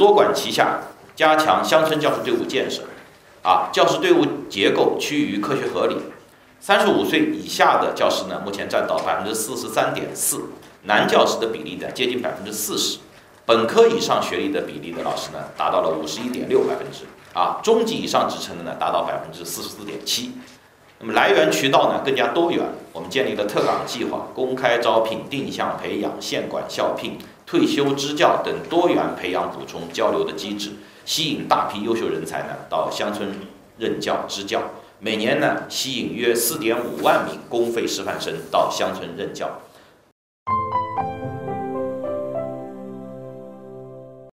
多管齐下，加强乡村教师队伍建设。教师队伍结构趋于科学合理。35岁以下的教师呢，目前占到43.4%，男教师的比例呢接近40%，本科以上学历的比例的老师呢达到了51.6%，中级以上职称的呢达到44.7%。那么来源渠道呢更加多元，我们建立了特岗计划、公开招聘、定向培养、县管校聘、退休支教等多元培养补充交流的机制，吸引大批优秀人才呢到乡村任教支教。每年呢吸引约4.5万名公费师范生到乡村任教。